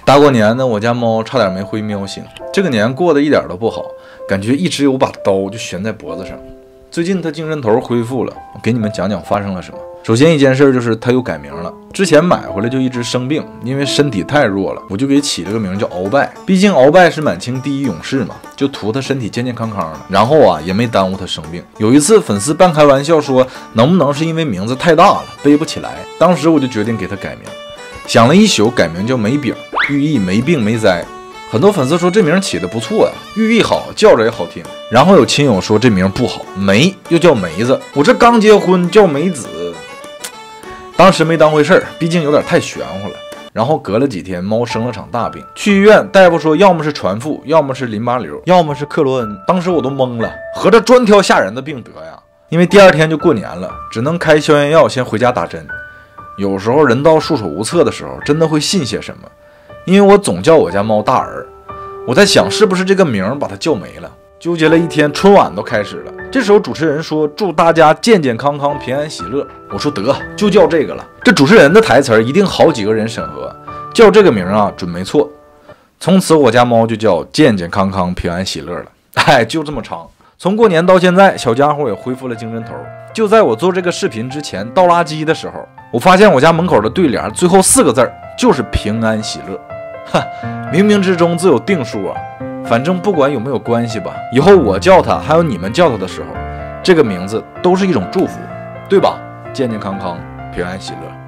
大过年的，我家猫差点没灰喵醒。这个年过得一点都不好，感觉一直有把刀就悬在脖子上。最近它精神头恢复了，我给你们讲讲发生了什么。首先一件事就是它又改名了，之前买回来就一直生病，因为身体太弱了，我就给起了个名叫鳌拜。毕竟鳌拜是满清第一勇士嘛，就图他身体健健康康的。然后啊，也没耽误他生病。有一次粉丝半开玩笑说，能不能是因为名字太大了背不起来？当时我就决定给他改名，想了一宿，改名叫梅饼，寓意没病没灾。很多粉丝说这名起的不错呀，寓意好，叫着也好听。然后有亲友说这名不好，梅又叫梅子，我这刚结婚叫梅子，当时没当回事儿，毕竟有点太玄乎了。然后隔了几天，猫生了场大病，去医院，大夫说要么是传腹，要么是淋巴瘤，要么是克罗恩。当时我都懵了，合着专挑吓人的病得呀。因为第二天就过年了，只能开消炎药先回家打针。有时候人到束手无策的时候，真的会信些什么。因为我总叫我家猫大儿，我在想是不是这个名把它叫没了。纠结了一天，春晚都开始了。这时候主持人说祝大家健健康康平安喜乐，我说得就叫这个了。这主持人的台词一定好几个人审核，叫这个名啊准没错。从此我家猫就叫健健康康平安喜乐了。哎，就这么长。从过年到现在，小家伙也恢复了精神头。就在我做这个视频之前倒垃圾的时候，我发现我家门口的对联最后4个字就是平安喜乐。哈，冥冥之中自有定数啊。反正不管有没有关系吧，以后我叫他，还有你们叫他的时候，这个名字都是一种祝福，对吧？健健康康，平安喜乐。